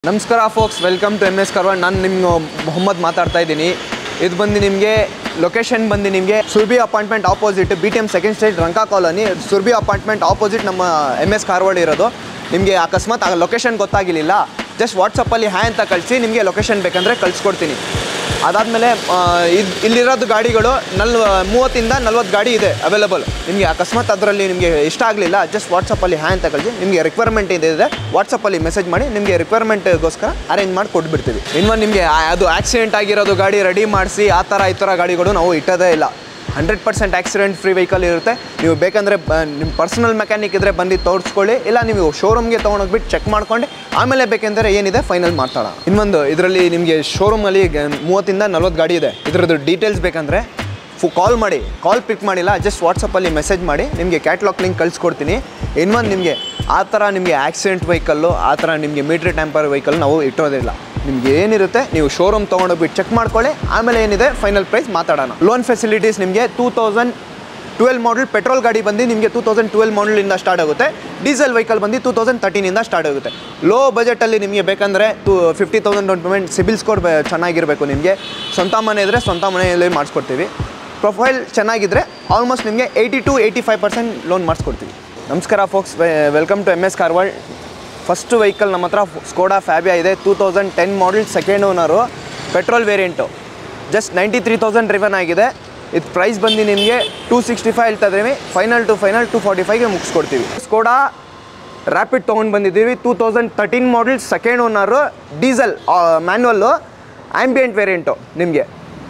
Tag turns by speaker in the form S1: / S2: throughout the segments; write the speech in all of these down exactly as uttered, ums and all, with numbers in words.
S1: ನಮಸ್ಕಾರ folks, welcome to M S Karwad. ನಾನು ನಿಮ್ಮ ಮೊಹಮ್ಮದ್ ಮಾತಾಡ್ತಾ ಇದ್ದೀನಿ. ಇದು ಬಂದು ನಿಮಗೆ ಲೊಕೇಶನ್ ಬಂದು ನಿಮಗೆ Surbhi apartment opposite B T M second stage Ranka colony, Surbhi apartment opposite ನಮ್ಮ ಎಮ್ ಎಸ್ ಕಾರ್ವಾಡ್ ಇರೋದು. ನಿಮಗೆ ಅಕಸ್ಮಾತ್ ಆ ಲೊಕೇಶನ್ ಗೊತ್ತಾಗಿರಲಿಲ್ಲ, ಜಸ್ಟ್ ವಾಟ್ಸಪ್ಪಲ್ಲಿ ಹ್ಯಾ ಅಂತ ಕಳಿಸಿ ನಿಮಗೆ ಲೊಕೇಶನ್ ಬೇಕಂದರೆ ಕಳಿಸ್ಕೊಡ್ತೀನಿ. ಅದಾದಮೇಲೆ ಇದು ಇಲ್ಲಿರೋದು ಗಾಡಿಗಳು ನಲ್ವ ಮೂವತ್ತಿಂದ ನಲ್ವತ್ತು ಗಾಡಿ ಇದೆ ಅವೈಲೇಬಲ್. ನಿಮಗೆ ಅಕಸ್ಮಾತ್ ಅದರಲ್ಲಿ ನಿಮಗೆ ಇಷ್ಟ ಆಗಲಿಲ್ಲ, ಜಸ್ಟ್ ವಾಟ್ಸಪ್ಪಲ್ಲಿ ಹ್ಯಾ ಅಂತ ಕಳಿಸಿ ನಿಮಗೆ ರಿಕ್ವೈರ್ಮೆಂಟ್ ಇದೆ ವಾಟ್ಸಪ್ಪಲ್ಲಿ ಮೆಸೇಜ್ ಮಾಡಿ ನಿಮಗೆ ರಿಕ್ವೈರ್ಮೆಂಟ್ಗೋಸ್ಕರ ಅರೇಂಜ್ ಮಾಡಿ ಕೊಟ್ಬಿಡ್ತೀವಿ. ಇನ್ನು ನಿಮಗೆ ಅದು ಆಕ್ಸಿಡೆಂಟ್ ಆಗಿರೋದು ಗಾಡಿ ರೆಡಿ ಮಾಡಿಸಿ ಆ ಥರ ಈ ಥರ ಗಾಡಿಗಳು ನಾವು ಇಟ್ಟೋದೇ ಇಲ್ಲ. Hundred percent accident free vehicle ಇರುತ್ತೆ. ನೀವು ಬೇಕಂದರೆ ನಿಮ್ಮ ಪರ್ಸನಲ್ ಮೆಕ್ಯಾನಿಕ್ ಇದ್ದರೆ ಬಂದು ತೋರಿಸ್ಕೊಳ್ಳಿ, ಇಲ್ಲ ನೀವು ಶೋರೂಮ್ಗೆ ತೊಗೊಂಡೋಗ್ಬಿಟ್ಟು ಚೆಕ್ ಮಾಡ್ಕೊಂಡು ಆಮೇಲೆ ಬೇಕೆಂದರೆ ಏನಿದೆ ಫೈನಲ್ ಮಾಡ್ತಾಳ. ಇನ್ನೊಂದು ಇದರಲ್ಲಿ ನಿಮಗೆ ಶೋರೂಮಲ್ಲಿ ಮೂವತ್ತಿಂದ ನಲ್ವತ್ತು ಗಾಡಿ ಇದೆ. ಇದರದ್ದು ಡೀಟೇಲ್ಸ್ ಬೇಕಂದರೆ ಫು ಕಾಲ್ ಮಾಡಿ, ಕಾಲ್ ಪಿಕ್ ಮಾಡಿಲ್ಲ ಜಸ್ಟ್ ವಾಟ್ಸಪ್ಪಲ್ಲಿ ಮೆಸೇಜ್ ಮಾಡಿ ನಿಮಗೆ ಕ್ಯಾಟ್ಲಾಗ್ ಲಿಂಕ್ ಕಳಿಸ್ಕೊಡ್ತೀನಿ. ಇನ್ನೊಂದು ನಿಮಗೆ ಆ ಥರ ನಿಮಗೆ ಆಕ್ಸಿಡೆಂಟ್ ವೆಹಿಕಲ್ಲು ಆ ಥರ ನಿಮಗೆ ಮೀಟ್ರ್ ಟ್ಯಾಂಪರ್ ವೆಹಿಕಲ್ ನಾವು ಇಟ್ಟೋದಿಲ್ಲ. ನಿಮ್ಗೆ ಏನಿರುತ್ತೆ ನೀವು ಶೋರೂಮ್ ತೊಗೊಂಡೋಗ್ಬಿಟ್ಟು ಚೆಕ್ ಮಾಡ್ಕೊಳ್ಳಿ, ಆಮೇಲೆ ಏನಿದೆ ಫೈನಲ್ ಪ್ರೈಸ್ ಮಾತಾಡೋಣ. ಲೋನ್ ಫೆಸಿಲಿಟೀಸ್ ನಿಮಗೆ two thousand twelve model petrol ಗಾಡಿ ಬಂದು ನಿಮಗೆ ಟೂ ತೌಸಂಡ್ ಟ್ವೆಲ್ ಮಾಡಲಿಂದ ಸ್ಟಾರ್ಟ್ ಆಗುತ್ತೆ. ಡೀಸೆಲ್ ವೆಹಿಕಲ್ ಬಂದು ಟೂ ತೌಸಂಡ್ ತರ್ಟೀನಿಂದ ಸ್ಟಾರ್ಟ್ ಆಗುತ್ತೆ. ಲೋ ಬಜೆಟಲ್ಲಿ ನಿಮಗೆ ಬೇಕಂದರೆ two fifty thousand down payment, CIBIL score ಚೆನ್ನಾಗಿರಬೇಕು. ನಿಮಗೆ ಸ್ವಂತ ಮನೆ ಇದ್ದರೆ ಸ್ವಂತ ಮನೆಯಲ್ಲಿ ಮಾಡಿಸ್ಕೊಡ್ತೀವಿ. ಪ್ರೊಫೈಲ್ ಚೆನ್ನಾಗಿದ್ದರೆ ಆಲ್ಮೋಸ್ಟ್ ನಿಮಗೆ eighty to eighty five percent loan ಮಾಡಿಸ್ಕೊಡ್ತೀವಿ. ನಮಸ್ಕಾರ folks, welcome to M S ಕಾರ್ವಾಡ್. ಫಸ್ಟ್ ವೆಹಿಕಲ್ ನಮ್ಮ ಹತ್ರ ಸ್ಕೋಡಾ ಫ್ಯಾಬಿಯಾ ಇದೆ. Two thousand ten model, second owner, petrol variant. Just ninety three thousand driven ಆಗಿದೆ. ಇದು ಪ್ರೈಸ್ ಬಂದು ನಿಮಗೆ ಟೂ ಸಿಕ್ಸ್ಟಿ ಫೈವ್ ಹೇಳ್ತಾ ಇದ್ದೀವಿ. Final to final to forty ಫೈವ್ಗೆ ಮುಗಿಸ್ಕೊಡ್ತೀವಿ. ಸ್ಕೋಡಾ ರ್ಯಾಪಿಡ್ ತೊಗೊಂಡು ಬಂದಿದ್ದೀವಿ. Two thousand thirteen model, second owner, diesel manual, ambient variant. ನಿಮಗೆ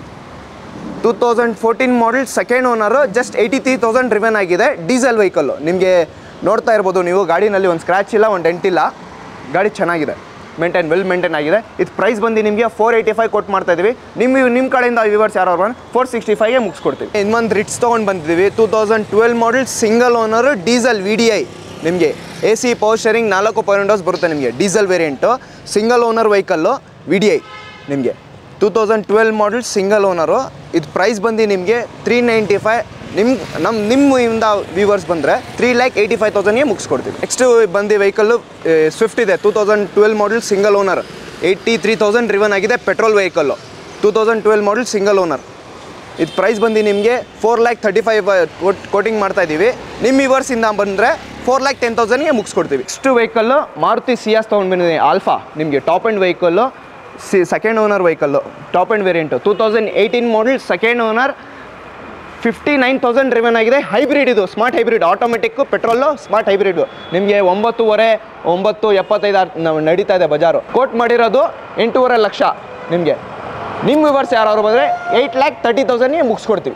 S1: two thousand fourteen model, second owner, just eighty three thousand driven ಆಗಿದೆ. Diesel vehicle. ನಿಮಗೆ ನೋಡ್ತಾ ಇರ್ಬೋದು ನೀವು, ಗಾಡಿನಲ್ಲಿ ಒಂದು ಸ್ಕ್ರ್ಯಾಚ್ ಇಲ್ಲ, ಒಂದು ಡೆಂಟ್ ಇಲ್ಲ. ಗಾಡಿ ಚೆನ್ನಾಗಿದೆ, ಮೇಂಟೈನ್ ವೆಲ್ ಮೇಂಟೈನ್ ಆಗಿದೆ. ಇದು ಪ್ರೈಸ್ ಬಂದು ನಿಮಗೆ ಫೋರ್ ಏಯ್ಟಿ ಫೈವ್ ಕೊಟ್ಟು ಮಾಡ್ತಾ ಇದ್ದೀವಿ. ನಿಮ್ಮ ನಿಮ್ಮ ಕಡೆಯಿಂದ ವ್ಯೂವರ್ಸ್ ಯಾರು ಬಂದು ಫೋರ್ ಸಿಕ್ಸ್ಟಿ ಫೈವ್ಗೆ ಮುಗಿಸ್ಕೊಡ್ತೀವಿ. ಇನ್ನೊಂದು ರಿಟ್ಸ್ ತೊಗೊಂಡು ಬಂದಿದ್ದೀವಿ. Two thousand twelve model, single owner, diesel V D I. ನಿಮಗೆ ಎ ಸಿ ಪವರ್ ಶೇರಿಂಗ್ ನಾಲ್ಕು ಪವರ್ ವಿಂಡೋಸ್ ಬರುತ್ತೆ. ನಿಮಗೆ diesel variant, single owner vehicle, V D I. ನಿಮಗೆ two thousand twelve model, single owner. ಇದು price ಬಂದು ನಿಮಗೆ three ninety five ನಿಮ್ಮ ನಮ್ಮ ನಿಮ್ಮಿಂದ ವ್ಯೂವರ್ಸ್ ಬಂದರೆ ತ್ರೀ ಲ್ಯಾಕ್ ಏಯ್ಟಿ ಫೈವ್ ತೌಸಂಡ್ಗೆ ಮುಗಿಸ್ಕೊಡ್ತೀವಿ. ನೆಕ್ಸ್ಟು ಬಂದು ವೆಹಿಕಲ್ಲು ಸ್ವಿಫ್ಟ್ ಇದೆ. Two thousand twelve model, single owner, eighty three thousand driven ಆಗಿದೆ. Petrol vehicle, two thousand twelve model, single owner. ಇದು ಪ್ರೈಸ್ ಬಂದು ನಿಮಗೆ four lakh thirty five quoting ಮಾಡ್ತಾ ಇದ್ದೀವಿ. ನಿಮ್ಮ ವ್ಯೂವರ್ಸಿಂದ ಬಂದರೆ ಫೋರ್ ಲ್ಯಾಕ್ ಟೆನ್ ತೌಸಂಡ್ಗೆ ಮುಗಿಸ್ಕೊಡ್ತೀವಿ. ನೆಕ್ಸ್ಟು ವೆಹಿಕಲ್ಲು ಮಾರುತಿ ಸಿಯಾಸ್ ತೊಗೊಂಡು ಬಂದಿದ್ದೀವಿ. ಆಲ್ಫಾ ನಿಮಗೆ top end vehicle, C second owner vehicle, top end variant. Two thousand eighteen model, second owner, fifty nine thousand driven ಆಗಿದೆ. ಹೈಬ್ರಿಡ್ ಇದು, smart hybrid, automatic, petrol, smart hybrid. ನಿಮಗೆ ಒಂಬತ್ತುವರೆ ಒಂಬತ್ತು ಎಪ್ಪತ್ತೈದು ನಾವು ನಡೀತಾ ಇದೆ ಬಜಾರು. ಕೋಟ್ ಮಾಡಿರೋದು ಎಂಟೂವರೆ ಲಕ್ಷ. ನಿಮಗೆ ನಿಮ್ಮ ವ್ಯೂವರ್ಸ್ ಯಾರು ಬಂದರೆ ಏಯ್ಟ್ ಲ್ಯಾಕ್ ತರ್ಟಿ ತೌಸಂಡ್ಗೆ ಮುಗಿಸ್ಕೊಡ್ತೀವಿ.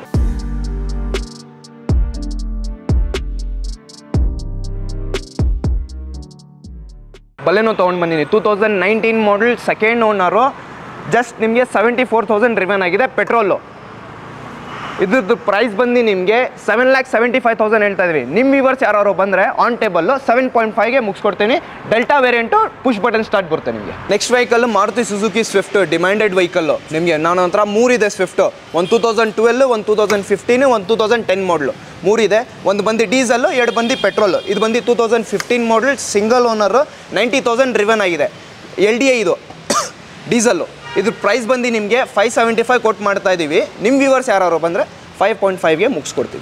S1: ಬಲೆನೋ ತೊಗೊಂಡು ಬಂದಿದ್ದೀನಿ. Two thousand nineteen model, second owner, just ನಿಮಗೆ ಸೆವೆಂಟಿ ಫೋರ್ ತೌಸಂಡ್ ರಿವನ್ ಆಗಿದೆ. ಪೆಟ್ರೋಲು. ಇದ್ರದ್ದು ಪ್ರೈಸ್ ಬಂದು ನಿಮಗೆ seven lakh seventy five thousand ಹೇಳ್ತಾ ಇದ್ವಿ. ನಿಮ್ಮ ವ್ಯೂವರ್ಸ್ ಯಾರು ಬಂದರೆ ಆನ್ ಟೇಬಲ್ಲು ಸೆವೆನ್ ಪಾಯಿಂಟ್ ಫೈವ್ಗೆ ಮುಗಿಸ್ಕೊಡ್ತೀನಿ. Delta variant, push button start ಬರುತ್ತೆ ನಿಮಗೆ. Next vehicle Maruti Suzuki Swift, demanded vehicle. ನಿಮಗೆ ನಾನು ಹತ್ರ ಮೂರಿದೆ ಸ್ವಿಫ್ಟು. ಒಂದು ಟೂ ತೌಸಂಡ್ ಟ್ವೆಲ್ಲು, ಒಂದು ಟೂ ತೌಸಂಡ್ ಫಿಫ್ಟೀನು, ಒಂದು ಟೂ ತೌಸಂಡ್ ಟೆನ್ ಮಾಡಲು. ಮೂರಿದೆ. ಒಂದು ಬಂದು ಡೀಸೆಲ್ಲು, ಎರಡು ಬಂದು ಪೆಟ್ರೋಲು. ಇದು ಬಂದು two thousand fifteen model, single owner, ninety thousand driven ಆಗಿದೆ. ಎಲ್ ಡಿ ಐ ಇದು ಡೀಸೆಲ್ಲು. ಇದು ಪ್ರೈಸ್ ಬಂದು ನಿಮಗೆ ಫೈವ್ ಸೆವೆಂಟಿ ಫೈವ್ ಕೊಟ್ಟು ಮಾಡ್ತಾ ಇದ್ದೀವಿ. ನಿಮ್ಮ ವ್ಯೂವರ್ಸ್ ಯಾರು ಬಂದರೆ ಫೈವ್ ಪಾಯಿಂಟ್ ಫೈವ್ಗೆ ಮುಗಿಸ್ಕೊಡ್ತೀವಿ.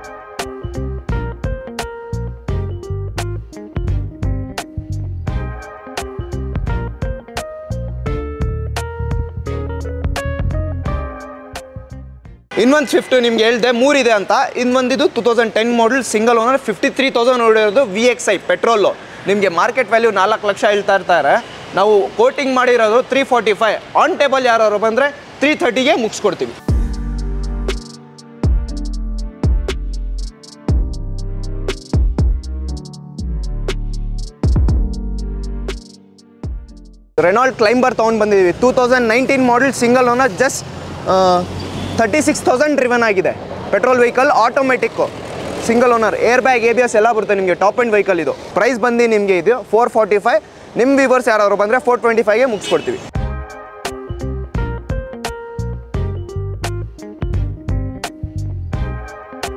S1: ಇನ್ನೊಂದು ಸ್ವಿಫ್ಟು ನಿಮ್ಗೆ ಹೇಳಿದೆ ಮೂರಿದೆ ಅಂತ. ಇನ್ನೊಂದಿದು two thousand ten model, single owner, fifty three thousand ಹೊಡೆಯೋದು, ವಿ ಎಕ್ಸ್ ಐ ಪೆಟ್ರೋಲು. ನಿಮಗೆ ಮಾರ್ಕೆಟ್ ವ್ಯಾಲ್ಯೂ ನಾಲ್ಕು ಲಕ್ಷ ಹೇಳ್ತಾ ಇರ್ತಾರೆ. ನಾವು ಕೋಟಿಂಗ್ ಮಾಡಿರೋದು three forty five. On table ಯಾರು ಬಂದರೆ ತ್ರೀ ಥರ್ಟಿಗೆ ಮುಗಿಸ್ಕೊಡ್ತೀವಿ. ರೆನಾಲ್ಡ್ ಕ್ಲೈಂಬರ್ ತೊಗೊಂಡು ಬಂದಿದ್ದೀವಿ. Two thousand nineteen model, single owner, just thirty six thousand driven ಆಗಿದೆ. Petrol vehicle, automatic, single owner, air bag, A B S ಎಲ್ಲ ಬರುತ್ತೆ. ನಿಮಗೆ ಟಾಪ್ ಆ್ಯಂಡ್ ವೆಹಿಕಲ್ ಇದು. ಪ್ರೈಸ್ ಬಂದು ನಿಮಗೆ ಇದು ಫೋರ್ ಫಾರ್ಟಿ ಫೈವ್. ನಿಮ್ಮ ವ್ಯೂವರ್ಸ್ ಯಾರು ಬಂದರೆ ಫೋರ್ ಟ್ವೆಂಟಿ ಫೈವ್ಗೆ ಮುಗಿಸ್ಕೊಡ್ತೀವಿ.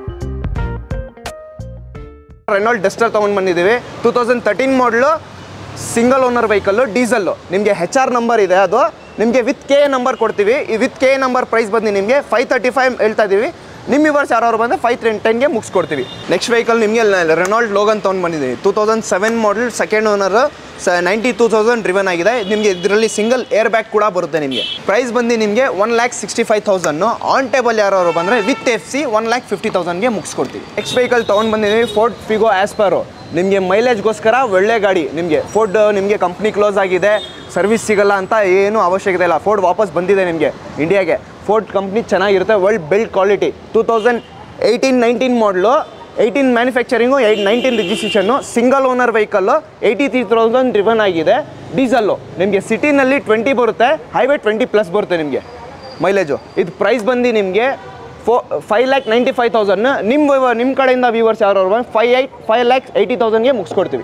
S1: ರೆನಾಲ್ಡ್ ಡಸ್ಟರ್ ತೊಗೊಂಡು ಬಂದಿದ್ದೀವಿ. Two thousand thirteen model, single owner vehicle diesel ನಿಮಗೆ ಹೆಚ್ ಆರ್ ನಂಬರ್ ಇದೆ, ಅದು ನಿಮಗೆ ವಿತ್ ಕೆ ನಂಬರ್ ಕೊಡ್ತೀವಿ. ಈ ವಿತ್ ಕೆ ನಂಬರ್ ಪ್ರೈಸ್ ಬಂದು ನಿಮಗೆ ಫೈವ್ ತರ್ಟಿ ಫೈವ್ ಹೇಳ್ತಾ ಇದ್ದೀವಿ. ನಿಮ್ಮ ವಿವರ್ಸ್ ಯಾರು ಬಂದರೆ ಫೈವ್ ತ್ರೀ ಟೆನ್ಗೆ ಮುಗಿಸ್ಕೊಡ್ತೀವಿ. ನೆಕ್ಸ್ಟ್ ವೆಹಿಕಲ್ ನಿಮಗೆ ರೆನಾಲ್ಡ್ ಲೋಗನ್ ತೊಗೊಂಡು ಬಂದಿದ್ದೀವಿ. Two thousand seven model second owner, ಸ ನೈಂಟಿ ಟೂ ತೌಸಂಡ್ ಡ್ರಿವನ್ ಆಗಿದೆ. ನಿಮಗೆ ಇದರಲ್ಲಿ ಸಿಂಗಲ್ ಏರ್ ಬ್ಯಾಗ್ ಕೂಡ ಬರುತ್ತೆ. ನಿಮಗೆ ಪ್ರೈಸ್ ಬಂದು ನಿಮಗೆ one lakh sixty five thousand. On table ಯಾರು ಬಂದರೆ with F C one lakh fifty ತೌಸಂಡ್ಗೆ ಮುಗಿಸ್ಕೊಡ್ತೀವಿ. ನೆಕ್ಸ್ಟ್ ವೆಹಿಕಲ್ ತೊಗೊಂಡು ಬಂದಿದ್ದೀವಿ ಫೋರ್ಡ್ ಫಿಗೋ ಆಸ್ಪೈರೋ. ನಿಮಗೆ ಮೈಲೇಜ್ಗೋಸ್ಕರ ಒಳ್ಳೆ ಗಾಡಿ. ನಿಮಗೆ ಫೋರ್ಡ್ ನಿಮಗೆ ಕಂಪ್ನಿ ಕ್ಲೋಸ್ ಆಗಿದೆ, ಸರ್ವಿಸ್ ಸಿಗಲ್ಲ ಅಂತ ಏನು ಅವಶ್ಯಕತೆ ಇಲ್ಲ. ಫೋರ್ಡ್ ವಾಪಸ್ ಬಂದಿದೆ ನಿಮಗೆ ಇಂಡಿಯಾಗೆ. ಫೋರ್ಡ್ ಕಂಪ್ನಿ ಚೆನ್ನಾಗಿರುತ್ತೆ, world build quality. Two thousand eighteen nineteen model, eighteen manufacturing, eight nineteen registration, single owner vehicle, eighty three thousand driven ಆಗಿದೆ. ಡೀಸಲ್ಲು ನಿಮಗೆ ಸಿಟಿನಲ್ಲಿ ಟ್ವೆಂಟಿ ಬರುತ್ತೆ, ಹೈವೇ ಟ್ವೆಂಟಿ ಪ್ಲಸ್ ಬರುತ್ತೆ ನಿಮಗೆ ಮೈಲೇಜು. ಇದು ಪ್ರೈಸ್ ಬಂದು ನಿಮಗೆ four five lakh ninety five thousand. ನಿಮ್ಮ ನಿಮ್ಮ ಕಡೆಯಿಂದ ವ್ಯೂವರ್ಸ್ ಯಾರು five eight five lakhs eighty ತೌಸಂಡ್ಗೆ ಮುಗಿಸ್ಕೊಡ್ತೀವಿ.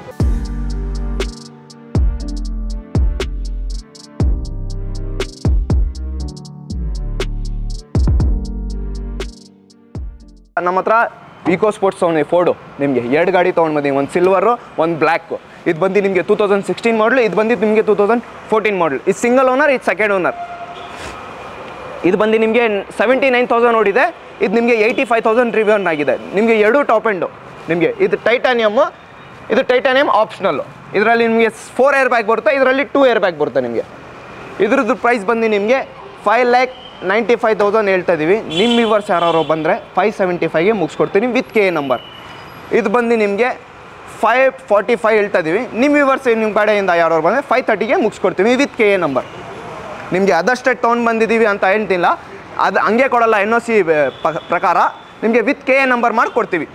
S1: ನಮ್ಮ ಹತ್ರ ಈಕೋ ಸ್ಪೋರ್ಟ್ಸ್ ತೊಗೊಂಡು ಫೋರ್ಡು ನಿಮಗೆ ಎರಡು ಗಾಡಿ ತೊಗೊಂಡು ಬಂದೀವಿ, ಒಂದು ಸಿಲ್ವರು ಒಂದು ಬ್ಲ್ಯಾಕು. ಇದು ಬಂದು ನಿಮಗೆ ಟೂ ತೌಸಂಡ್ ಸಿಕ್ಸ್ಟೀನ್ ಮಾಡಲು, ಇದು ಬಂದಿದ್ದು ನಿಮಗೆ ಟೂ ತೌಸಂಡ್ ಫೋರ್ಟೀನ್ ಮಾಡಲ್. ಇದು ಸಿಂಗಲ್ ಓನರ್, ಇದು ಸೆಕೆಂಡ್ ಓನರ್. ಇದು ಬಂದು ನಿಮಗೆ ಸೆವೆಂಟಿ ನೈನ್ ತೌಸಂಡ್ ಓಡಿದೆ. ಇದು ನಿಮಗೆ ಏಯ್ಟಿ ಫೈವ್ ತೌಸಂಡ್ ರಿವ್ಯೂನ್ ಆಗಿದೆ. ನಿಮಗೆ ಎರಡು ಟಾಪ್ ಎಂಡು. ನಿಮಗೆ ಇದು ಟೈಟಾನಿಯಮ್ಮು, ಇದು ಟೈಟಾನಿಯಮ್ ಆಪ್ಷನಲ್ಲು. ಇದರಲ್ಲಿ ನಿಮಗೆ ಫೋರ್ ಏರ್ ಬ್ಯಾಗ್ ಬರುತ್ತೆ, ಇದರಲ್ಲಿ ಟೂ ಏರ್ ಬ್ಯಾಗ್ ಬರುತ್ತೆ ನಿಮಗೆ. ಇದ್ರದ್ದು ಪ್ರೈಸ್ ಬಂದು ನಿಮಗೆ five lakh ninety five thousand ಹೇಳ್ತಾ ಇದ್ದೀವಿ. ನಿಮ್ಮ ವಿವರ್ಸ್ ಯಾರು ಬಂದರೆ ಫೈವ್ ಸೆವೆಂಟಿ ಫೈವ್ಗೆ ಮುಗಿಸ್ಕೊಡ್ತೀನಿ ವಿತ್ ಕೆ ನಂಬರ್. ಇದು ಬಂದು ನಿಮಗೆ ಫೈವ್ ಫಾರ್ಟಿ ಫೈವ್ ಹೇಳ್ತಾ ಇದ್ದೀವಿ. ನಿಮ್ಮ ವಿವರ್ಸ್ ನಿಮ್ಮ ಕಡೆಯಿಂದ ಯಾರು ಬಂದರೆ ಫೈವ್ ತರ್ಟಿಗೆ ಮುಗಿಸ್ಕೊಡ್ತೀವಿ ವಿತ್ ಕೆ ನಂಬರ್. ನಿಮಗೆ ಅದಷ್ಟೇ ತೊಗೊಂಡು ಬಂದಿದ್ದೀವಿ ಅಂತ ಹೇಳ್ತಿಲ್ಲ, ಅದು ಹಂಗೆ ಕೊಡಲ್ಲ. ಎನ್ ಒ ಸಿ ಪ್ರಕಾರ ನಿಮಗೆ ವಿತ್ ಕೆ ನಂಬರ್ ಮಾಡಿ ಕೊಡ್ತೀವಿ.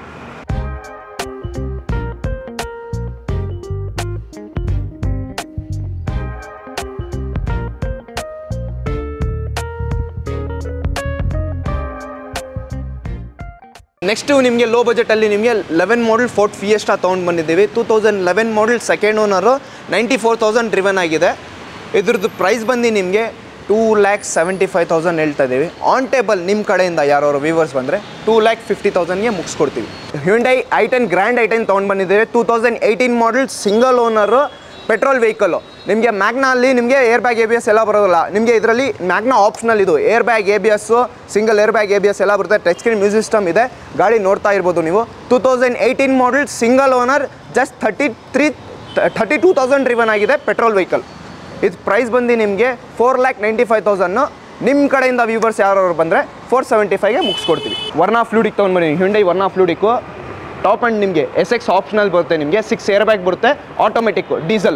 S1: ನೆಕ್ಸ್ಟು ನಿಮಗೆ ಲೋ ಬಜೆಟಲ್ಲಿ ನಿಮಗೆ ಲೆವೆನ್ ಮಾಡಲ್ ಫೋರ್ಟ್ ಫಿಯೆಸ್ಟಾ ತೊಗೊಂಡು ಬಂದಿದ್ದೀವಿ. Two thousand eleven model second owner, ninety four thousand driven ಆಗಿದೆ. ಇದ್ರದ್ದು ಪ್ರೈಸ್ ಬಂದು ನಿಮಗೆ two lakh seventy five thousand ಹೇಳ್ತಾ ಇದ್ದೀವಿ. ಆನ್ ಟೇಬಲ್ ನಿಮ್ಮ ಕಡೆಯಿಂದ ಯಾರು ವ್ಯೂವರ್ಸ್ ಬಂದರೆ ಟೂ ಲ್ಯಾಕ್ ಫಿಫ್ಟಿ ತೌಸಂಡ್ಗೆ ಮುಗಿಸ್ಕೊಡ್ತೀವಿ. Hyundai I ten grand I ten ತೊಗೊಂಡು ಬಂದಿದ್ದೀವಿ. Two thousand eighteen model single owner, petrol vehicle. ನಿಮಗೆ ಮ್ಯಾಗ್ನಲ್ಲಿ ನಿಮಗೆ air bag A B S ಎಲ್ಲ ಬರೋದಿಲ್ಲ. ನಿಮಗೆ ಇದರಲ್ಲಿ ಮ್ಯಾಗ್ನಾ ಆಪ್ಷನಲ್. ಇದು air bag A B S, single air bag A B S ಎಲ್ಲ ಬರುತ್ತೆ. ಟಚ್ ಸ್ಕ್ರೀನ್ ಮ್ಯೂಸಿಕ್ ಸಿಸ್ಟಮ್ ಇದೆ. ಗಾಡಿ ನೋಡ್ತಾ ಇರ್ಬೋದು ನೀವು. Two thousand eighteen model single owner, just thirty three thirty two thousand driven ಆಗಿದೆ, ಪೆಟ್ರೋಲ್ ವೆಹಿಕಲ್. ಇದು ಪ್ರೈಸ್ ಬಂದು ನಿಮಗೆ four lakh ninety five thousand. ನಿಮ್ಮ ಕಡೆಯಿಂದ ವ್ಯೂವರ್ಸ್ ಯಾರು ಬಂದರೆ ಫೋರ್ ಸೆವೆಂಟಿ ಫೈವ್ಗೆ ಮುಗಿಸ್ಕೊಡ್ತೀವಿ. ವರ್ನಾ ಫ್ಲೂಡಿಕ್ ತೊಗೊಂಡು ಬನ್ನಿ. Hyundai Verna Fluidic top end ನಿಮಗೆ ಎಸ್ ಎಕ್ಸ್ ಆಪ್ಷನಲ್ ಬರುತ್ತೆ. ನಿಮಗೆ ಸಿಕ್ಸ್ ಏರ್ ಬ್ಯಾಗ್ ಬರುತ್ತೆ, automatic, diesel.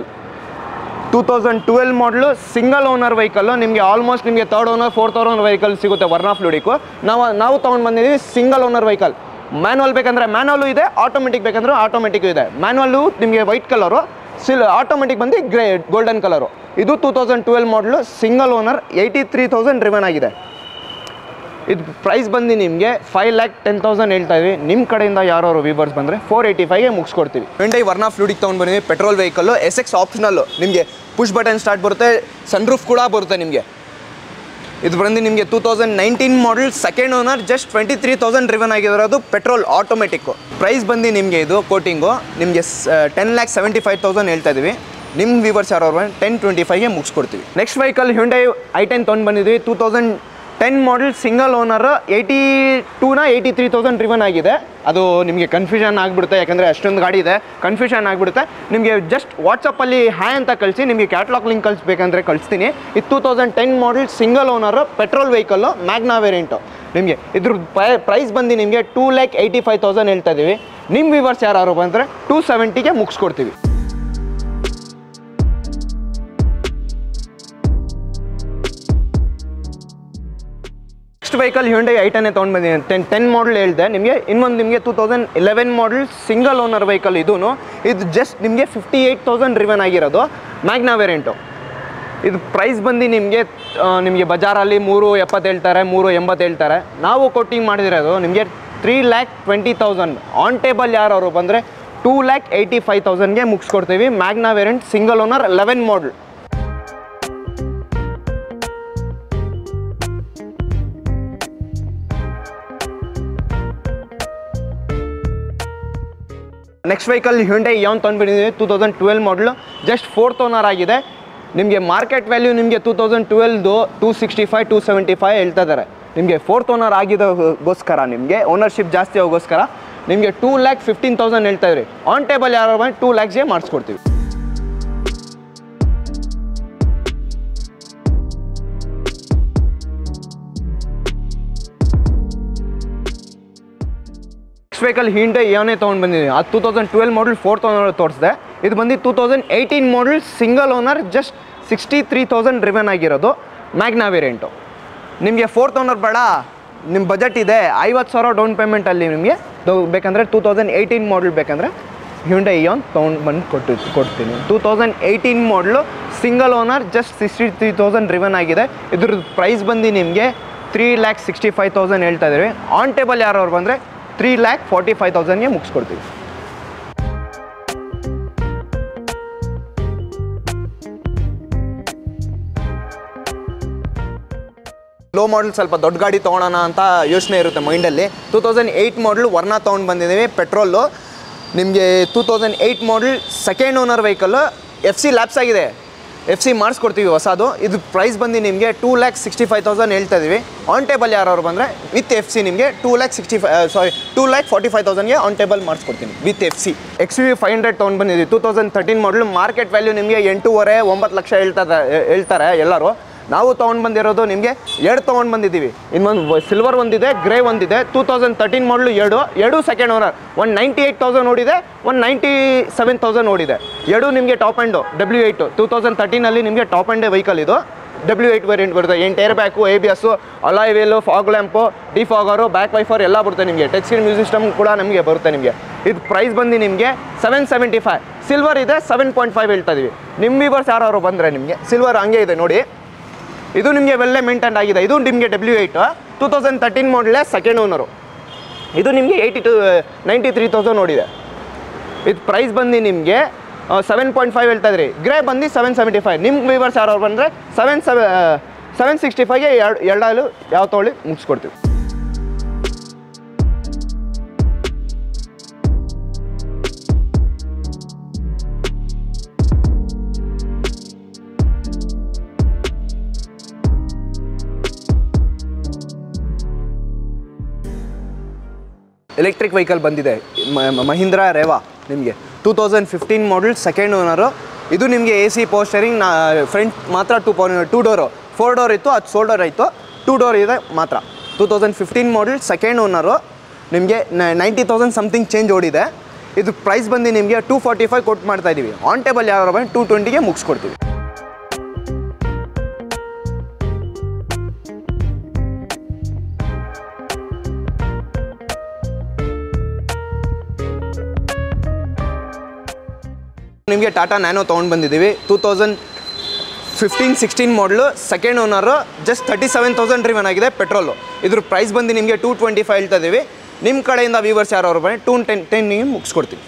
S1: Two thousand twelve model single owner vehicle. ನಿಮಗೆ ಆಲ್ಮೋಸ್ಟ್ ನಿಮಗೆ third owner fourth owner vehicle ಸಿಗುತ್ತೆ ವರ್ನಾ ಫ್ಲೂಡಿಕ್ಕು. ನಾವು ನಾವು ತೊಗೊಂಡು ಬಂದಿದ್ದೀವಿ ಸಿಂಗಲ್ ಓನರ್ ವೆಹಿಕಲ್. ಮ್ಯಾನ್ಯಲ್ ಬೇಕಂದರೆ ಮ್ಯಾನ್ಯಲ್ಲು ಇದೆ, ಆಟೋಮೆಟಿಕ್ ಬೇಕಂದ್ರೆ ಆಟೋಮೆಟಿಕ್ಕು ಇದೆ. ಮ್ಯಾನ್ಯಲ್ಲು ನಿಮಗೆ ವೈಟ್ ಕಲರು, ಸಿಲ್ ಆಟೋಮೆಟಿಕ್ ಬಂದು ಗ್ರೇ ಗೋಲ್ಡನ್ ಕಲರು. ಇದು two thousand twelve model single owner, eighty three thousand driven ಆಗಿದೆ. ಇದು ಪ್ರೈಸ್ ಬಂದು ನಿಮಗೆ ಫೈವ್ ಲ್ಯಾಕ್ ಟೆನ್ ತೌಸಂಡ್ ಹೇಳ್ತಾ ಇದ್ವಿ. ನಿಮ್ಮ ಕಡೆಯಿಂದ ಯಾರು ವ್ಯೂವರ್ಸ್ ಬಂದರೆ ಫೋರ್ ಏಯ್ಟಿ ಫೈವ್ಗೆ ಮುಗಿಸ್ಕೊಡ್ತೀವಿ. ಹ್ಯುಂಡೈ ವರ್ನಾ ಫ್ಲೂಡಿಕ್ ತೊಗೊಂಡು ಬಂದಿದ್ದೀವಿ, petrol vehicle, S X optional. ನಿಮಗೆ ಪುಷ್ ಬಟನ್ ಸ್ಟಾರ್ಟ್ ಬರುತ್ತೆ, ಸನ್ ರೂಫ್ ಕೂಡ ಬರುತ್ತೆ ನಿಮಗೆ. ಇದು ಬಂದು ನಿಮಗೆ two thousand nineteen model second owner, just twenty three thousand driven ಆಗಿರೋದು, ಪೆಟ್ರೋಲ್ ಆಟೋಮೆಟಿಕ್ಕು. ಪ್ರೈಸ್ ಬಂದು ನಿಮಗೆ ಇದು ಕೋಟಿಂಗು ನಿಮಗೆ ten lakh seventy five thousand ಹೇಳ್ತಾ ಇದ್ದೀವಿ. ನಿಮ್ಮ ವ್ಯೂವರ್ಸ್ ಯಾರು ಟೆನ್ ಟ್ವೆಂಟಿ ಫೈವ್ಗೆ ಮುಗಿಸ್ಕೊಡ್ತೀವಿ. Next vehicle Hyundai I ten ತೊಗೊಂಡು ಬಂದಿದ್ವಿ. Two thousand ten model single owner, eighty ಟೂನ ಏಯ್ಟಿ ತ್ರೀ ತೌಸಂಡ್ ಡ್ರಿವನ್ ಆಗಿದೆ. ಅದು ನಿಮಗೆ ಕನ್ಫ್ಯೂಷನ್ ಆಗಿಬಿಡುತ್ತೆ, ಯಾಕಂದರೆ ಅಷ್ಟೊಂದು ಗಾಡಿ ಇದೆ, ಕನ್ಫ್ಯೂಷನ್ ಆಗಿಬಿಡುತ್ತೆ. ನಿಮಗೆ ಜಸ್ಟ್ ವಾಟ್ಸಪ್ಪಲ್ಲಿ ಹಾಯ್ ಅಂತ ಕಳಿಸಿ, ನಿಮಗೆ ಕ್ಯಾಟ್ಲಾಗ್ ಲಿಂಕ್ ಕಳಿಸ್ಬೇಕಂದ್ರೆ ಕಳಿಸ್ತೀನಿ. ಇದು two thousand ten model single owner, petrol vehicle, Magna variant. ನಿಮಗೆ ಇದ್ರ ಪ್ರೈಸ್ ಬಂದು ನಿಮಗೆ two lakh eighty five thousand ಹೇಳ್ತಾ ಇದ್ದೀವಿ. ನಿಮ್ಮ ವ್ಯೂವರ್ಸ್ ಯಾರು ಬಂದರೆ ಟೂ ಸೆವೆಂಟಿಗೆ ಮುಗಿಸ್ಕೊಡ್ತೀವಿ. Next vehicle Hyundai I ten ತೊಗೊಂಡು ಬಂದಿದ್ದೀನಿ. ಟೆನ್ ಟೆನ್ ಮಾಡಲ್ ಹೇಳಿದೆ ನಿಮಗೆ. ಇನ್ನೊಂದು ನಿಮಗೆ two thousand eleven model single owner vehicle. ಇದೂ ಇದು ಜಸ್ಟ್ ನಿಮಗೆ ಫಿಫ್ಟಿ ಏಯ್ಟ್ ತೌಸಂಡ್ ಡ್ರಿವನ್ ಆಗಿರೋದು, ಮ್ಯಾಗ್ನಾ ವೇರಿಯಂಟು. ಇದು ಪ್ರೈಸ್ ಬಂದು ನಿಮಗೆ ನಿಮಗೆ ಬಜಾರಲ್ಲಿ ಮೂರು ಎಪ್ಪತ್ತು ಹೇಳ್ತಾರೆ, ಮೂರು ಎಂಬತ್ತು ಹೇಳ್ತಾರೆ. ನಾವು ಕೋಟಿಂಗ್ ಮಾಡಿದಿರೋದು ನಿಮಗೆ three lakh twenty thousand. On table ಯಾರು ಬಂದರೆ ಟೂ ಲ್ಯಾಕ್ ಏಯ್ಟಿ ಫೈವ್ ತೌಸಂಡ್ಗೆ ಮುಗಿಸ್ಕೊಡ್ತೀವಿ. Magna variant single owner, eleven model. Next vehicle Hyundai Eon ತೊಗೊಂಡ್ಬಿಟ್ಟಿದ್ದೀವಿ two thousand twelve model just fourth owner ಆಗಿದೆ. ನಿಮಗೆ ಮಾರ್ಕೆಟ್ ವ್ಯಾಲ್ಯೂ ನಿಮಗೆ ಟೂ ತೌಸಂಡ್ ಟ್ವೆಲ್ದು two sixty five two seventy five ಹೇಳ್ತಾ ಇದ್ದಾರೆ. ನಿಮಗೆ ಫೋರ್ತ್ ಓನರ್ ಆಗಿದೋಗೋಸ್ಕರ ನಿಮಗೆ ಓನರ್ಶಿಪ್ ಜಾಸ್ತಿ ಆಗೋಸ್ಕರ ನಿಮಗೆ ಟೂ ಲ್ಯಾಕ್ ಫಿಫ್ಟೀನ್ ತೌಸಂಡ್ ಹೇಳ್ತಾ ಇದ್ರಿ. ಆನ್ ಟೇಬಲ್ ಯಾರು ಬಂದು ಟೂ ಲ್ಯಾಕ್ಸ್ಗೆ ಮಾಡಿಸ್ಕೊಡ್ತೀವಿ. ನೆಕ್ಸ್ಟ್ ವೆಹಿಕಲ್ ಹ್ಯುಂಡೈ ಇಯಾನೇ ತೊಗೊಂಡು ಬಂದಿದ್ದೀನಿ. ಅದು two thousand twelve model fourth owner ತೋರಿಸಿದೆ. ಇದು ಬಂದು two thousand eighteen model single owner just sixty three thousand driven ಆಗಿರೋದು ಮ್ಯಾಗ್ನಾ ವೇರಿಯಂಟು. ನಿಮಗೆ ಫೋರ್ತ್ ಓನರ್ ಬೇಡ, ನಿಮ್ಮ ಬಜೆಟ್ ಇದೆ ಐವತ್ತು ಸಾವಿರ ಡೌನ್ ಪೇಮೆಂಟಲ್ಲಿ ನಿಮಗೆ ಬೇಕಂದರೆ ಟೂ ತೌಸಂಡ್ ಏಯ್ಟೀನ್ ಮಾಡಲ್ ಬೇಕಂದರೆ ಹ್ಯುಂಡೈ ಇಯಾನ್ ತೊಗೊಂಡು ಬಂದು ಕೊಟ್ಟು ಕೊಡ್ತೀನಿ. Two thousand eighteen model single owner just sixty three thousand driven ಆಗಿದೆ. ಇದ್ರದ್ದು ಪ್ರೈಸ್ ಬಂದು ನಿಮಗೆ three lakh sixty five thousand ಹೇಳ್ತಾ ಇದ್ದೀವಿ. ಆನ್ ಟೇಬಲ್ ಯಾರವ್ರು ಬಂದರೆ ತ್ರೀ ಲ್ಯಾಕ್ ಫಾರ್ಟಿ ಫೈವ್ ತೌಸಂಡ್ಗೆ ಮುಗಿಸ್ಕೊಡ್ತೀವಿ. ಲೋ ಮಾಡಲ್ ಸ್ವಲ್ಪ ದೊಡ್ಡ ಗಾಡಿ ತೊಗೊಳೋಣ ಅಂತ ಯೋಚನೆ ಇರುತ್ತೆ ಮೈಂಡಲ್ಲಿ. Two thousand eight model Verna ತೊಗೊಂಡು ಬಂದಿದ್ದೀವಿ ಪೆಟ್ರೋಲು. ನಿಮಗೆ two thousand eight model second owner vehicle F C lapse ಆಗಿದೆ. ಎಫ್ ಸಿ ಮಾಡಿಸ್ಕೊಡ್ತೀವಿ ಹೊಸದು. ಇದು ಪ್ರೈಸ್ ಬಂದು ನಿಮಗೆ two lakh sixty five thousand ಹೇಳ್ತಾ ಇದ್ದೀವಿ. ಆನ್ ಟೇಬಲ್ ಯಾರವ್ರು ಬಂದರೆ ವಿತ್ ಎಫ್ ಸಿ ನಿಮಗೆ two lakh sixty five sorry two lakh forty five ತೌಸಂಡ್ಗೆ ಆನ್ ಟೇಬಲ್ ಮಾಡಿಸ್ಕೊಡ್ತೀನಿ with F C. X V five hundred ತೊಗೊಂಡು ಬಂದಿದ್ದೀವಿ two thousand thirteen model. Market value ನಿಮಗೆ ಎಂಟೂವರೆ ಒಂಬತ್ತು ಲಕ್ಷ ಹೇಳ್ತಾ ಹೇಳ್ತಾರೆ ಎಲ್ಲರೂ. ನಾವು ತೊಗೊಂಡು ಬಂದಿರೋದು ನಿಮಗೆ ಎರಡು ತೊಗೊಂಡು ಬಂದಿದ್ದೀವಿ. ಇನ್ನೊಂದು ಸಿಲ್ವರ್ ಒಂದಿದೆ, ಗ್ರೇ ಒಂದಿದೆ. ಟೂ ತೌಸಂಡ್ ತರ್ಟೀನ್ ಮಾಡಲು ಎರಡು ಎರಡು second owner. One ninety eight thousand ಓಡಿದೆ, ಒನ್ ನೈಂಟಿ ಸೆವೆನ್ ತೌಸಂಡ್ ಓಡಿದೆ. ಎರಡು ನಿಮಗೆ top end W eight two thousand ತರ್ಟೀನಲ್ಲಿ ನಿಮಗೆ ಟಾಪ್ ಆ್ಯಂಡೇ ವೆಹಿಕಲ್ ಇದು. ಡಬ್ಲ್ಯೂ ಏಯ್ಟ್ ವೇರಿಯಂಟ್ ಬರುತ್ತೆ. ಎಂಟು air bag, A B S, alloy wheel, fog lamp, defogger, back wiper ಎಲ್ಲ ಬರುತ್ತೆ ನಿಮಗೆ. ಟಚ್ ಸ್ಕ್ರೀನ್ ಮ್ಯೂಸಿಕ್ ಸಿಸ್ಟಮ್ ಕೂಡ ನಮಗೆ ಬರುತ್ತೆ ನಿಮಗೆ. ಇದು ಪ್ರೈಸ್ ಬಂದು ನಿಮಗೆ ಸೆವೆನ್ ಸೆವೆಂಟಿ ಫೈವ್. ಸಿಲ್ವರ್ ಇದೆ ಸೆವೆನ್ ಪಾಯಿಂಟ್ ಫೈವ್ ಹೇಳ್ತಾ ಇದೀವಿ. ನಿಮ್ಮ ವಿವರ್ಸ್ ಯಾರು ಬಂದರೆ ನಿಮಗೆ ಸಿಲ್ವರ್ ಹಂಗೆ ಇದೆ ನೋಡಿ. ಇದು ನಿಮಗೆ ವೆಲ್ಲೇ ಮೇಂಟೈನ್ ಆಗಿದೆ. ಇದು ನಿಮಗೆ W eight two thousand thirteen ಮಾಡಲೇ ಸೆಕೆಂಡ್ ಓನರು. ಇದು ನಿಮಗೆ eighty two ninety three thousand ನೋಡಿದೆ. ಇದು ಪ್ರೈಸ್ ಬಂದು ನಿಮಗೆ ಸೆವೆನ್ ಪಾಯಿಂಟ್ ಫೈವ್ ಹೇಳ್ತಾ ಇದ್ರಿ. ಗ್ರೇ ಬಂದು ಸೆವೆನ್ ಸೆವೆಂಟಿ ಫೈವ್. ನಿಮ್ಮ ವಿವರ್ಸ್ ಯಾರು ಬಂದರೆ ಸೆವೆನ್ ಸೆವೆ ಸೆವೆನ್ ಸಿಕ್ಸ್ಟಿ ಫೈವ್ಗೆ ಎರಡು ಎರಡಾಲು ಯಾವ ತೊಗೊಳ್ಳಿ ಮುಗಿಸ್ಕೊಡ್ತೀವಿ. ಎಲೆಕ್ಟ್ರಿಕ್ ವೆಹಿಕಲ್ ಬಂದಿದೆ ಮಹೀಂದ್ರ ರೇವಾ. ನಿಮಗೆ two thousand fifteen model second owner. ಇದು ನಿಮಗೆ ಎ ಸಿ ಪೋಸ್ಟರಿಂಗ್ ನಾ ಫ್ರಂಟ್ ಮಾತ್ರ ಟೂ ಪೋ ಟೂ ಡೋರು. ಫೋರ್ ಡೋರ್ ಇತ್ತು, ಅದು ಸೋಲ್ ಡೋರ್ ಆಯಿತು. ಟೂ ಡೋರ್ ಇದೆ ಮಾತ್ರ. Two thousand fifteen model second owner. ನಿಮಗೆ ನೈಂಟಿ ತೌಸಂಡ್ ಸಮಥಿಂಗ್ ಚೇಂಜ್ ಓಡಿದೆ. ಇದು ಪ್ರೈಸ್ ಬಂದು ನಿಮಗೆ ಟೂ ಫಾರ್ಟಿ ಫೈವ್ ಕೊಟ್ಟು ಮಾಡ್ತಾ ಇದ್ದೀವಿ. ಆನ್ ಟೇಬಲ್ ಯಾರು ಬಂದು ಟೂ ಟ್ವೆಂಟಿಗೆ ಮುಗಿಸ್ಕೊಡ್ತೀವಿ. ನಿಮಗೆ ಟಾಟಾ ನ್ಯಾನೋ ತೊಗೊಂಡು ಬಂದಿದ್ದೀವಿ. Two thousand fifteen sixteen model second owner. Just thirty seven thousand driven ಆಗಿದೆ ಪೆಟ್ರೋಲು. ಇದ್ರ ಪ್ರೈಸ್ ಬಂದು ನಿಮಗೆ ಟೂ ಟ್ವೆಂಟಿ ಫೈವ್ ಹೇಳ್ತಾ ಇದ್ದೀವಿ. ನಿಮ್ಮ ಕಡೆಯಿಂದ ವ್ಯೂವರ್ಸ್ ಯಾರು ಅವ್ರು ಬಂದು ಟೂ ಟೆನ್ ಟೆನ್ನಿಗೆ ಮುಗಿಸ್ಕೊಡ್ತೀವಿ.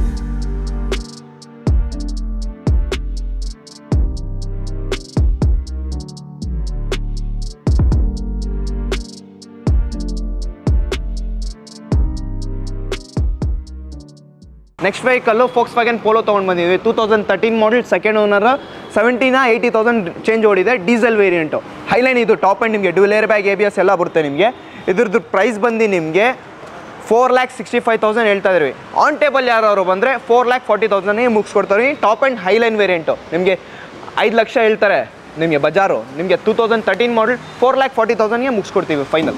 S1: Next vehicle Volkswagen Polo ತೊಗೊಂಡು ಬಂದಿದ್ದೀವಿ. Two thousand thirteen model second owner. ಸೆವೆಂಟಿನ ಏಯ್ಟಿ ತೌಸಂಡ್ ಚೇಂಜ್ ಓಡಿದೆ. Diesel variant. ಹೈಲೈನ್ ಇದು ಟಾಪ್ ಆ್ಯಂಡ್ ನಿಮಗೆ dual air bag, A B S ಎಲ್ಲ ಬರುತ್ತೆ ನಿಮಗೆ. ಇದ್ರದ್ದು ಪ್ರೈಸ್ ಬಂದು ನಿಮಗೆ four lakh sixty five thousand ಹೇಳ್ತಾ ಇದ್ವಿ. ಆನ್ ಟೇಬಲ್ ಯಾರು ಬಂದರೆ ಫೋರ್ ಲ್ಯಾಕ್ ಫಾರ್ಟಿ ತೌಸಂಡ್ಗೆ ಮುಗಿಸ್ಕೊಡ್ತಾರೆ. ಟಾಪ್ ಆ್ಯಂಡ್ ಹೈಲೈನ್ ವೇರಿಯಂಟು ನಿಮಗೆ ಐದು ಲಕ್ಷ ಹೇಳ್ತಾರೆ ನಿಮಗೆ ಬಜಾರು. ನಿಮಗೆ two thousand thirteen model four lakh forty ತೌಸಂಡ್ಗೆ ಮುಗಿಸ್ಕೊಡ್ತೀವಿ final.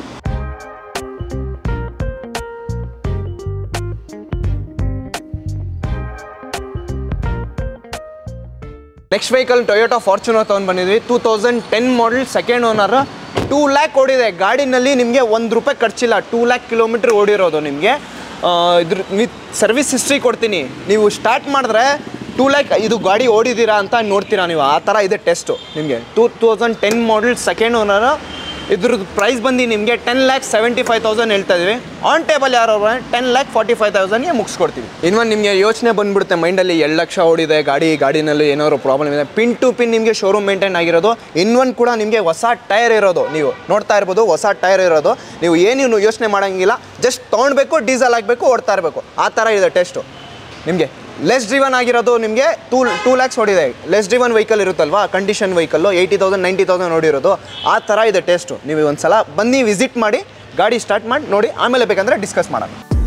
S1: Next vehicle Toyota Fortuner ತೊಗೊಂಡು ಬಂದಿದ್ವಿ. Two thousand ten model second owner. Two lakh ಓಡಿದೆ ಗಾಡಿನಲ್ಲಿ. ನಿಮಗೆ ಒಂದು ರೂಪಾಯಿ ಖರ್ಚಿಲ್ಲ. ಟೂ ಲ್ಯಾಕ್ ಕಿಲೋಮೀಟ್ರ್ ಓಡಿರೋದು ನಿಮಗೆ. ಇದ್ರ ವಿತ್ ಸರ್ವಿಸ್ ಹಿಸ್ಟ್ರಿ ಕೊಡ್ತೀನಿ. ನೀವು ಸ್ಟಾರ್ಟ್ ಮಾಡಿದ್ರೆ ಟೂ ಲ್ಯಾಕ್ ಇದು ಗಾಡಿ ಓಡಿದ್ದೀರಾ ಅಂತ ನೋಡ್ತೀರಾ ನೀವು. ಆ ಥರ ಇದೆ ಟೆಸ್ಟು ನಿಮಗೆ. Two thousand ten model second owner. ಇದ್ರದ್ದು ಪ್ರೈಸ್ ಬಂದು ನಿಮಗೆ ten lakh seventy five thousand ಹೇಳ್ತಾ ಇದೀವಿ. ಆನ್ ಟೇಬಲ್ ಯಾರು ಟೆನ್ ಲ್ಯಾಕ್ ಫಾರ್ಟಿ ಫೈವ್ ತೌಸಂಡ್ಗೆ ಮುಗಿಸ್ಕೊಡ್ತೀವಿ. ಇನ್ನೊಂದು ನಿಮಗೆ ಯೋಚನೆ ಬಂದುಬಿಡುತ್ತೆ ಮೈಂಡಲ್ಲಿ, ಎರಡು ಲಕ್ಷ ಓಡಿದೆ ಗಾಡಿ, ಗಾಡಿನಲ್ಲಿ ಏನಾದ್ರು ಪ್ರಾಬ್ಲಮ್ ಇದೆ. ಪಿನ್ ಟು ಪಿನ್ ನಿಮಗೆ ಶೋರೂಮ್ ಮೇಂಟೈನ್ ಆಗಿರೋದು. ಇನ್ನೊಂದು ಕೂಡ ನಿಮಗೆ ಹೊಸ ಟೈರ್ ಇರೋದು. ನೀವು ನೋಡ್ತಾ ಇರ್ಬೋದು ಹೊಸ ಟೈರ್ ಇರೋದು. ನೀವು ಏನು ಯೋಚನೆ ಮಾಡೋಂಗಿಲ್ಲ. ಜಸ್ಟ್ ತೊಗೊಳ್ಬೇಕು, ಡೀಸೆಲ್ ಹಾಕಬೇಕು, ಓಡ್ತಾ ಇರಬೇಕು. ಆ ಥರ ಇದೆ ಟೆಸ್ಟು. ನಿಮಗೆ ಲೆಸ್ ಡ್ರಿವನ್ ಆಗಿರೋದು ನಿಮಗೆ ಟೂ ಟೂ ಲ್ಯಾಕ್ಸ್ ಹೊಡಿದೆ. ಲೆಸ್ ಡ್ರಿವನ್ ವೆಹಿಕಲ್ ಇರುತ್ತಲ್ವಾ, condition vehicle eighty thousand ninety thousand ನೋಡಿರೋದು ಆ ಥರ ಇದೆ ಟೇಸ್ಟು. ನೀವು ಒಂದು ಸಲ ಬನ್ನಿ ವಿಸಿಟ್ ಮಾಡಿ ಗಾಡಿ ಸ್ಟಾರ್ಟ್ ಮಾಡಿ ನೋಡಿ, ಆಮೇಲೆ ಬೇಕಂದರೆ ಡಿಸ್ಕಸ್ ಮಾಡೋಣ.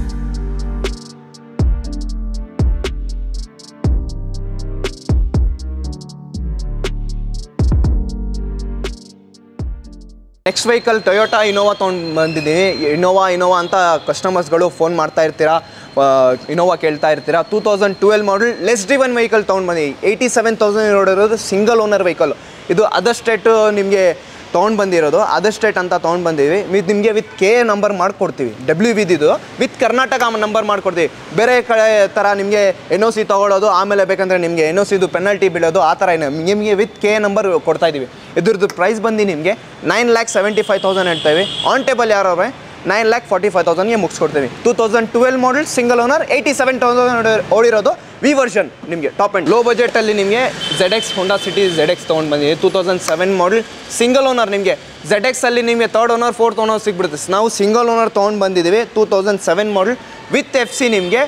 S1: ನೆಕ್ಸ್ಟ್ ವೆಹಿಕಲ್ ಟೊಯೋಟಾ ಇನೋವಾ ತೊಗೊಂಡು ಬಂದಿದ್ದೀನಿ. ಇನೋವಾ ಇನೋವಾ ಅಂತ ಕಸ್ಟಮರ್ಸ್ಗಳು ಫೋನ್ ಮಾಡ್ತಾ ಇರ್ತೀರಾ, ಇನೋವಾ ಕೇಳ್ತಾ ಇರ್ತೀರಾ. Two thousand twelve model less driven vehicle ತೊಗೊಂಡು ಬಂದಿ. ಏಯ್ಟಿ ಸೆವೆನ್ ತೌಸಂಡ್ ನೋಡಿರೋದು ಸಿಂಗಲ್ ಓನರ್ ವೆಹಿಕಲ್. ಇದು ಅದರ್ ಸ್ಟೇಟು ನಿಮಗೆ ತೊಗೊಂಡು ಬಂದಿರೋದು, ಅದರ್ ಸ್ಟೇಟ್ ಅಂತ ತೊಗೊಂಡು ಬಂದೀವಿ. ವಿತ್ ನಿಮಗೆ ವಿತ್ ಕೆ ಎ ನಂಬರ್ ಮಾಡಿಕೊಡ್ತೀವಿ, ಡಬ್ಲ್ಯೂ ವಿದಿದು ವಿತ್ ಕರ್ನಾಟಕ ನಂಬರ್ ಮಾಡ್ಕೊಡ್ತೀವಿ. ಬೇರೆ ಕಡೆ ಥರ ನಿಮಗೆ ಎನ್ ಒ ಸಿ ತೊಗೊಳೋದು, ಆಮೇಲೆ ಬೇಕಂದರೆ ನಿಮಗೆ ಎನ್ ಒ ಸಿದು ಪೆನಲ್ಟಿ ಬೀಳೋದು ಆ ಥರ ಏನು, ನಿಮಗೆ ವಿತ್ ಕೆ ಎ ನಂಬರ್ ಕೊಡ್ತಾ ಇದ್ದೀವಿ. ಇದ್ರದ್ದು ಪ್ರೈಸ್ ಬಂದು ನಿಮಗೆ nine lakh seventy five thousand ಹೇಳ್ತೀವಿ. ಆನ್ ಟೇಬಲ್ ಯಾರವ್ರೆ ನೈನ್ ಲ್ಯಾಕ್ ಫಾರ್ಟಿ ಫೈವ್ ತೌಸಂಡ್ಗೆ ಮುಗಿಸ್ಕೊಡ್ತೀವಿ. Two thousand twelve model single owner eighty seven thousand ಓಡಿರೋದು ವಿ ವರ್ಷನ್. ನಿಮಗೆ ಟಾಪ್ ಆ್ಯಂಡ್ ಲೋ ಬಜೆಟಲ್ಲಿ ನಿಮಗೆ Z X Honda City Z X ತೊಗೊಂಡು ಬಂದಿದ್ದೀವಿ. Two thousand seven model single owner. ನಿಮಗೆ ಝೆಡ್ ಎಕ್ಸಲ್ಲಿ ನಿಮಗೆ ತರ್ಡ್ ಓನರ್ ಫೋರ್ತ್ ಓನರ್ ಸಿಗ್ಬಿಡುತ್ತೆ. ನಾವು ಸಿಂಗಲ್ ಓನರ್ ತೊಗೊಂಡು ಬಂದಿದ್ದೀವಿ. Two thousand seven model with F C ನಿಮಗೆ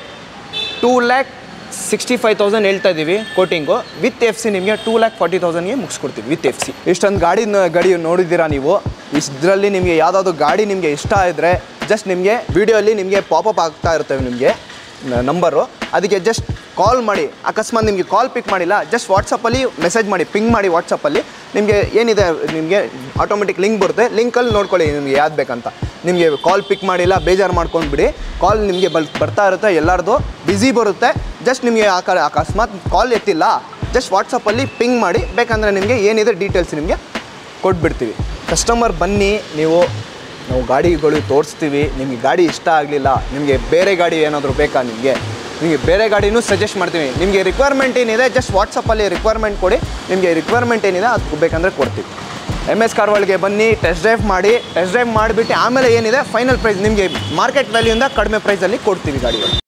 S1: two lakh sixty five thousand ಹೇಳ್ತಾ ಇದ್ದೀವಿ ಕೋಟಿಂಗು. ವಿತ್ ಎಫ್ ಸಿ ನಿಮಗೆ ಟೂ ಲ್ಯಾಕ್ ಫಾರ್ಟಿ ತೌಸಂಡ್ಗೆ ಮುಗಿಸ್ಕೊಡ್ತೀವಿ ವಿತ್ ಎಫ್ ಸಿ. ಇಷ್ಟೊಂದು ಗಾಡಿ ಗಾಡಿ ನೋಡಿದ್ದೀರಾ ನೀವು. ಇದರಲ್ಲಿ ನಿಮಗೆ ಯಾವುದಾದ್ರು ಗಾಡಿ ನಿಮಗೆ ಇಷ್ಟ ಇದ್ದರೆ ಜಸ್ಟ್ ನಿಮಗೆ ವೀಡಿಯೋಲ್ಲಿ ನಿಮಗೆ ಪಾಪಪ್ ಆಗ್ತಾ ಇರ್ತವೆ ನಿಮಗೆ ನಂಬರು. ಅದಕ್ಕೆ ಜಸ್ಟ್ ಕಾಲ್ ಮಾಡಿ. ಅಕಸ್ಮಾತ್ ನಿಮಗೆ ಕಾಲ್ ಪಿಕ್ ಮಾಡಿಲ್ಲ, ಜಸ್ಟ್ ವಾಟ್ಸಪ್ಪಲ್ಲಿ ಮೆಸೇಜ್ ಮಾಡಿ, ಪಿಂಗ್ ಮಾಡಿ ವಾಟ್ಸಪ್ಪಲ್ಲಿ. ನಿಮಗೆ ಏನಿದೆ ನಿಮಗೆ ಆಟೋಮೆಟಿಕ್ ಲಿಂಕ್ ಬರುತ್ತೆ, ಲಿಂಕಲ್ಲಿ ನೋಡ್ಕೊಳ್ಳಿ ನಿಮಗೆ ಯಾವ್ದು ಬೇಕಂತ. ನಿಮಗೆ ಕಾಲ್ ಪಿಕ್ ಮಾಡಿಲ್ಲ ಬೇಜಾರು ಮಾಡ್ಕೊಂಡ್ಬಿಡಿ, ಕಾಲ್ ನಿಮಗೆ ಬಲ್ ಬರ್ತಾ ಇರುತ್ತೆ, ಎಲ್ಲರದು ಬ್ಯುಸಿ ಬರುತ್ತೆ. ಜಸ್ಟ್ ನಿಮಗೆ ಆ ಕಡೆ ಅಕಸ್ಮಾತ್ ಕಾಲ್ ಎತ್ತಿಲ್ಲ, ಜಸ್ಟ್ ವಾಟ್ಸಪ್ಪಲ್ಲಿ ಪಿಂಗ್ ಮಾಡಿ, ಬೇಕಂದರೆ ನಿಮಗೆ ಏನಿದೆ ಡೀಟೇಲ್ಸ್ ನಿಮಗೆ ಕೊಟ್ಬಿಡ್ತೀವಿ. ಕಸ್ಟಮರ್ ಬನ್ನಿ, ನೀವು ನಾವು ಗಾಡಿಗಳು ತೋರಿಸ್ತೀವಿ. ನಿಮಗೆ ಗಾಡಿ ಇಷ್ಟ ಆಗಲಿಲ್ಲ, ನಿಮಗೆ ಬೇರೆ ಗಾಡಿ ಏನಾದರೂ ಬೇಕಾ, ನಿಮಗೆ ನಿಮಗೆ ಬೇರೆ ಗಾಡಿನೂ ಸಜೆಸ್ಟ್ ಮಾಡ್ತೀವಿ. ನಿಮಗೆ ರಿಕ್ವೈರ್ಮೆಂಟ್ ಏನಿದೆ ಜಸ್ಟ್ ವಾಟ್ಸಪ್ಪಲ್ಲಿ ರಿಕ್ವೈರ್ಮೆಂಟ್ ಕೊಡಿ, ನಿಮಗೆ ರಿಕ್ವೈರ್ಮೆಂಟ್ ಏನಿದೆ ಅದು ಬೇಕಂದರೆ ಕೊಡ್ತೀವಿ. ಎಮ್ ಎಸ್ ಕಾರ್ ವರ್ಲ್ಡ್ಗೆ ಬನ್ನಿ, ಟೆಸ್ಟ್ ಡ್ರೈವ್ ಮಾಡಿ, ಟೆಸ್ಟ್ ಡ್ರೈವ್ ಮಾಡಿಬಿಟ್ಟು ಆಮೇಲೆ ಏನಿದೆ ಫೈನಲ್ ಪ್ರೈಸ್ ನಿಮಗೆ ಮಾರ್ಕೆಟ್ ವ್ಯಾಲ್ಯೂಯಿಂದ ಕಡಿಮೆ ಪ್ರೈಸಲ್ಲಿ ಕೊಡ್ತೀವಿ ಗಾಡಿಗಳು.